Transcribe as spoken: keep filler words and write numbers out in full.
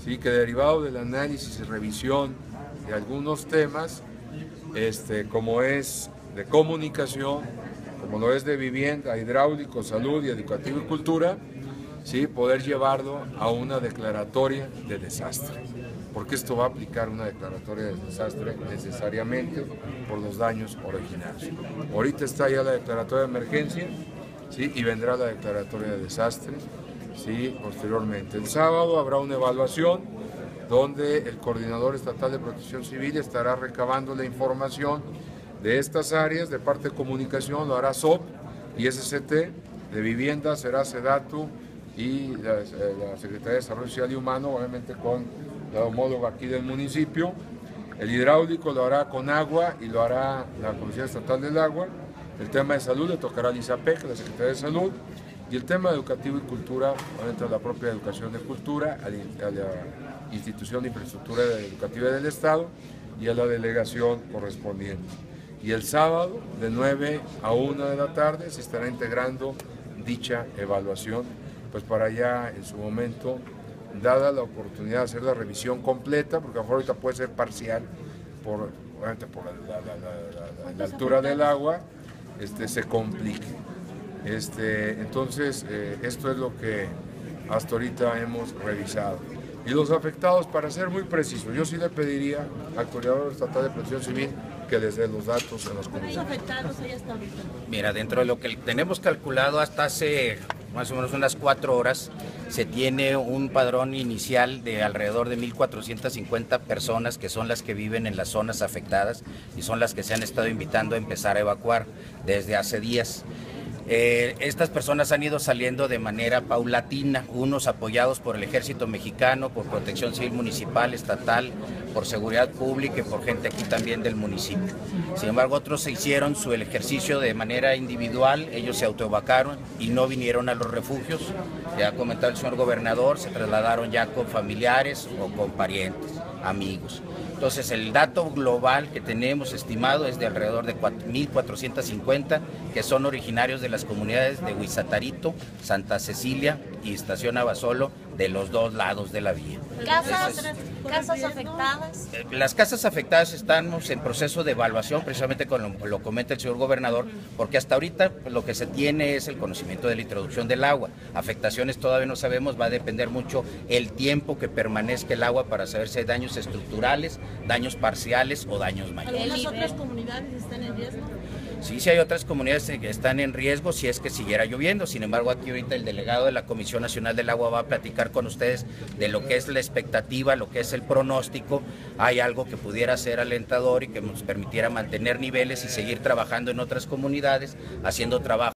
sí, que derivado del análisis y revisión de algunos temas, este, como es de comunicación, como lo es de vivienda, hidráulico, salud y educativo y cultura, ¿sí?, poder llevarlo a una declaratoria de desastre, porque esto va a aplicar una declaratoria de desastre necesariamente por los daños originarios. Ahorita está ya la declaratoria de emergencia, ¿sí?, y vendrá la declaratoria de desastre, ¿sí?, posteriormente. El sábado habrá una evaluación donde el Coordinador Estatal de Protección Civil estará recabando la información de estas áreas. De parte de comunicación lo hará S O P y S C T, de vivienda será SEDATU y la, la Secretaría de Desarrollo Social y Humano, obviamente con la homóloga aquí del municipio. El hidráulico lo hará con agua y lo hará la Comisión Estatal del Agua. El tema de salud le tocará al ISAPEC, la Secretaría de Salud. Y el tema educativo y cultura, obviamente a la propia Educación de Cultura, a la Institución de Infraestructura Educativa del Estado y a la delegación correspondiente. Y el sábado, de nueve a una de la tarde, se estará integrando dicha evaluación, pues para ya en su momento, dada la oportunidad de hacer la revisión completa, porque a lo mejor ahorita puede ser parcial, por, obviamente por la, la, la, la, la, la altura del agua, este, se complique. Este, entonces, eh, esto es lo que hasta ahorita hemos revisado. Y los afectados, para ser muy precisos, yo sí le pediría al Coordinador Estatal de Protección Civil que les dé los datos en los comunidades. afectados ahí hasta ahorita? Mira, dentro de lo que tenemos calculado hasta hace más o menos unas cuatro horas, se tiene un padrón inicial de alrededor de mil cuatrocientas cincuenta personas que son las que viven en las zonas afectadas y son las que se han estado invitando a empezar a evacuar desde hace días. Eh, estas personas han ido saliendo de manera paulatina, unos apoyados por el Ejército Mexicano, por Protección Civil Municipal, Estatal, por Seguridad Pública y por gente aquí también del municipio. Sin embargo, otros se hicieron su el ejercicio de manera individual, ellos se autoevacuaron y no vinieron a los refugios. Ya ha comentado el señor gobernador, se trasladaron ya con familiares o con parientes, amigos. Entonces, el dato global que tenemos estimado es de alrededor de mil cuatrocientos cincuenta, que son originarios de las comunidades de Huizatarito, Santa Cecilia y Estación Abasolo, de los dos lados de la vía. ¿Casas, casas afectadas? Las casas afectadas estamos en proceso de evaluación, precisamente con lo, lo comenta el señor gobernador, porque hasta ahorita pues, lo que se tiene es el conocimiento de la introducción del agua. Afectaciones todavía no sabemos, va a depender mucho el tiempo que permanezca el agua para saber si hay daños estructurales, daños parciales o daños mayores. ¿Algunas otras comunidades están en riesgo? Sí, sí hay otras comunidades que están en riesgo si es que siguiera lloviendo. Sin embargo, aquí ahorita el delegado de la Comisión Nacional del Agua va a platicar con ustedes de lo que es la expectativa, lo que es el pronóstico. Hay algo que pudiera ser alentador y que nos permitiera mantener niveles y seguir trabajando en otras comunidades, haciendo trabajo